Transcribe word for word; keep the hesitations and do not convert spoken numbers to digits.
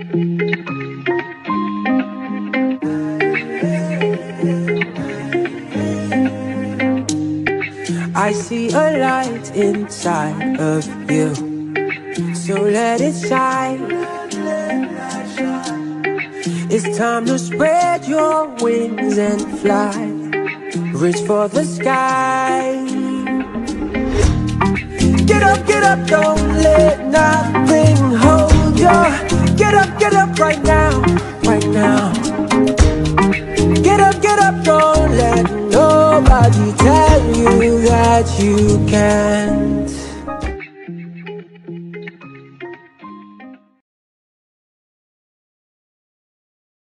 I see a light inside of you, so let it shine. It's time to spread your wings and fly. Reach for the sky. Get up, get up, don't let nothing hold you. Get up, get up right now, right now. Get up, get up, don't let nobody tell you that you can't.